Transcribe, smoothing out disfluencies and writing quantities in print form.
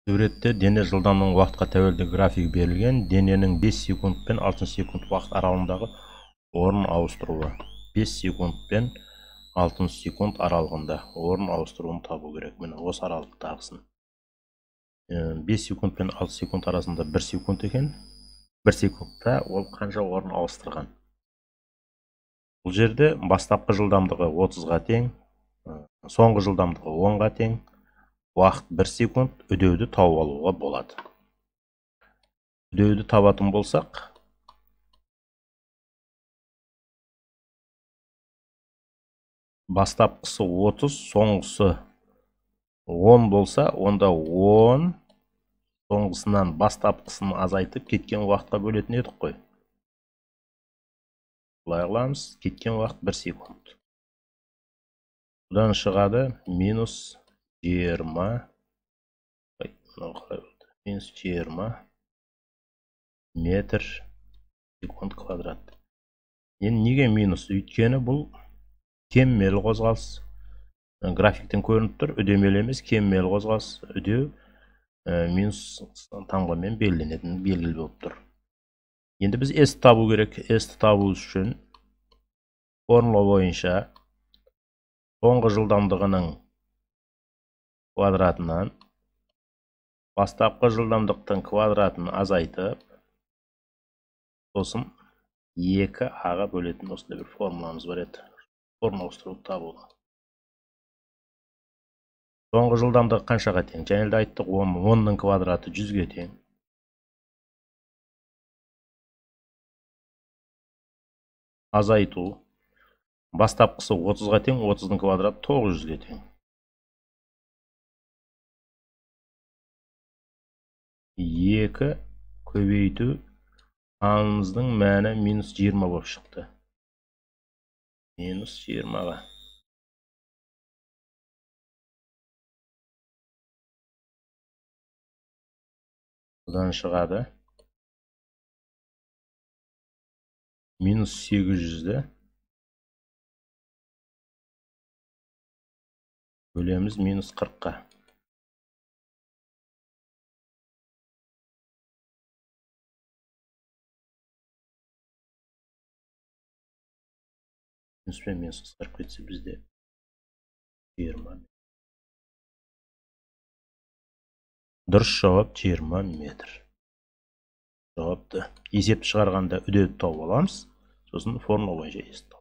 Суретте дене жылдамдығының уақытқа тәуелді графигі берілген. Дененің 5 секунд пен 6 секунд уақыт аралығындағы орын ауыстыруы. 5 секунд пен 6 секунд аралығында орын ауыстыруын табу керек. Міне осы аралықтағысын. 5 секунд пен 6 секунд арасында 1 секунд екен. 1 секундта ол қанша орын ауыстырған. Бұл жерде бастапқы жылдамдығы 30-ға тең, соңғы жылдамдығы 10-ға тең. Уақыт 1 секунд, үдеуді тауып алуға болады. Үдеуді табатын болсақ, бастапқысы 30, соңғысы 10 болса, онда 10 соңғысынан бастапқысын азайтып кеткен уақытқа бөлетін едік қой. Бұлай қыламыз, кеткен уақыт 1 секунд. Бұдан шығады минус 20 метр секунд квадрат. Енді неге минус? Өйткені бұл кеммел қозғалыс. Графиктен көрініп тұр, үдемелі емес, кеммел қозғалыс. Үдеу минус таңбамен белгіленетін белгілі болып тұр. Енді біз S табу керек. S табу үшін формула бойынша соңғы жылдамдығының квадратынан бастапқы жылдамдықтың квадратын азайтып, сосын 2a-ға бөлетін осындай бір формуламыз бар еді. Формула ауыстыру табуға. Соңғы жылдамдығы қаншаға тең? Және де айттық, 10-ның квадраты 100-ге тең. Азайту. Бастапқысы 30-ға тең, 30-ның квадраты 900-ге тең. 2 көбейту анымыздың мәні минус 20 болып шықты. Минус 20-ға. Бұдан шығады. Минус 800-ді бөлеміз минус 40-қа. Минуспен минус қысқарып кетсе бізде 20. Дұрыс жауап 20 метр. Жауапты есепті шығарғанда үдеуді тауып аламыз. Сосын формула бойынша есепті